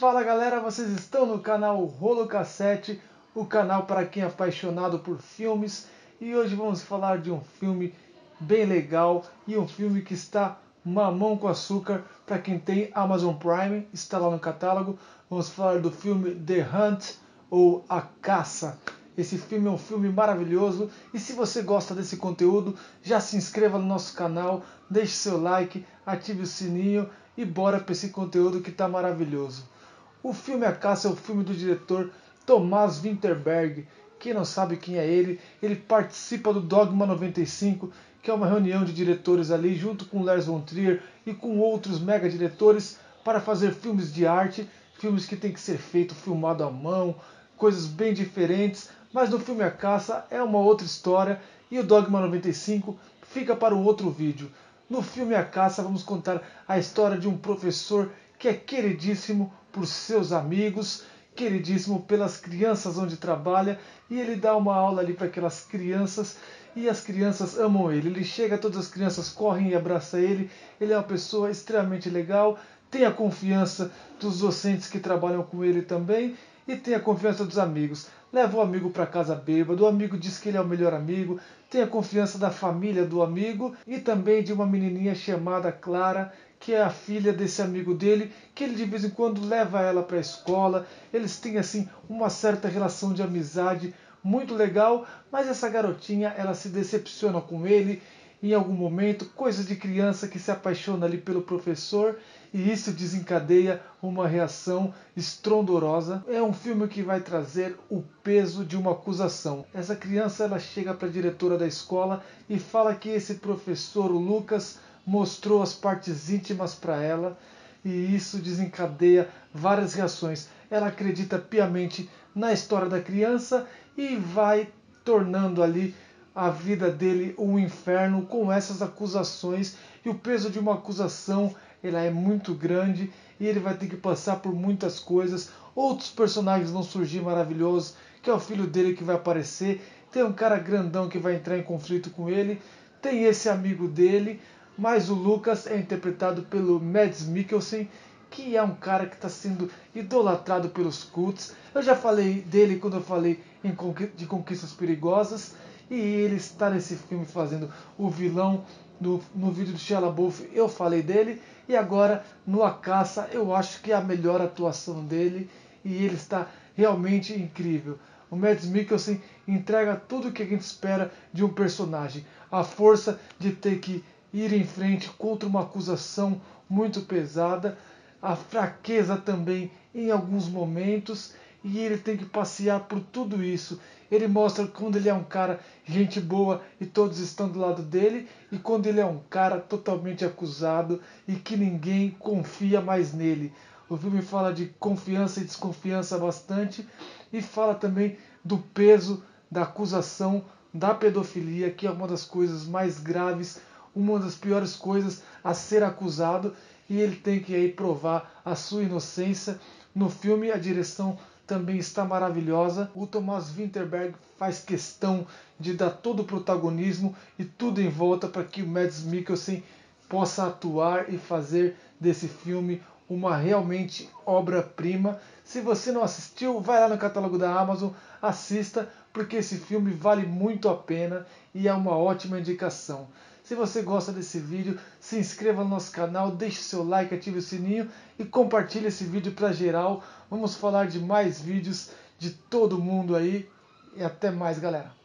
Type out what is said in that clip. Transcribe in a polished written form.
Fala galera, vocês estão no canal Rolo Cassete, o canal para quem é apaixonado por filmes, e hoje vamos falar de um filme bem legal e um filme que está mamão com açúcar para quem tem Amazon Prime, está lá no catálogo. Vamos falar do filme The Hunt ou A Caça. Esse filme é um filme maravilhoso e se você gosta desse conteúdo, já se inscreva no nosso canal, deixe seu like, ative o sininho e bora para esse conteúdo que está maravilhoso. O filme A Caça é o filme do diretor Thomas Vinterberg. Quem não sabe quem é ele participa do Dogma 95, que é uma reunião de diretores ali, junto com Lars von Trier e com outros mega diretores, para fazer filmes de arte, filmes que tem que ser feito, filmado à mão, coisas bem diferentes, mas no filme A Caça é uma outra história e o Dogma 95 fica para um outro vídeo. No filme A Caça vamos contar a história de um professor que é queridíssimo por seus amigos, queridíssimo pelas crianças onde trabalha, e ele dá uma aula ali para aquelas crianças e as crianças amam ele. Ele chega, todas as crianças correm e abraçam ele. Ele é uma pessoa extremamente legal, tem a confiança dos docentes que trabalham com ele também e tem a confiança dos amigos. Leva o amigo para casa bêbado, o amigo diz que ele é o melhor amigo, tem a confiança da família do amigo e também de uma menininha chamada Clara, que é a filha desse amigo dele, que ele de vez em quando leva ela para a escola. Eles têm assim uma certa relação de amizade muito legal, mas essa garotinha ela se decepciona com ele em algum momento, coisa de criança que se apaixona ali pelo professor, e isso desencadeia uma reação estrondorosa. É um filme que vai trazer o peso de uma acusação. Essa criança ela chega para a diretora da escola e fala que esse professor, o Lucas, mostrou as partes íntimas para ela, e isso desencadeia várias reações. Ela acredita piamente na história da criança e vai tornando ali a vida dele um inferno com essas acusações, e o peso de uma acusação ela é muito grande e ele vai ter que passar por muitas coisas. Outros personagens vão surgir maravilhosos, que é o filho dele que vai aparecer, tem um cara grandão que vai entrar em conflito com ele, tem esse amigo dele, mas o Lucas é interpretado pelo Mads Mikkelsen, que é um cara que está sendo idolatrado pelos cults. Eu já falei dele quando eu falei de Conquistas Perigosas, e ele está nesse filme fazendo o vilão. No vídeo do Shia LaBeouf eu falei dele, e agora no A Caça eu acho que é a melhor atuação dele, e ele está realmente incrível. O Mads Mikkelsen entrega tudo o que a gente espera de um personagem. A força de ter que ir em frente contra uma acusação muito pesada, a fraqueza também em alguns momentos, e ele tem que passear por tudo isso. Ele mostra quando ele é um cara gente boa e todos estão do lado dele, e quando ele é um cara totalmente acusado e que ninguém confia mais nele. O filme fala de confiança e desconfiança bastante, e fala também do peso da acusação da pedofilia, que é uma das coisas mais graves, uma das piores coisas a ser acusado, e ele tem que aí provar a sua inocência. No filme a direção também está maravilhosa. O Thomas Vinterberg faz questão de dar todo o protagonismo e tudo em volta para que o Mads Mikkelsen possa atuar e fazer desse filme uma realmente obra-prima. Se você não assistiu, vai lá no catálogo da Amazon, assista, porque esse filme vale muito a pena e é uma ótima indicação. Se você gosta desse vídeo, se inscreva no nosso canal, deixe seu like, ative o sininho e compartilhe esse vídeo para geral. Vamos falar de mais vídeos de todo mundo aí, e até mais, galera.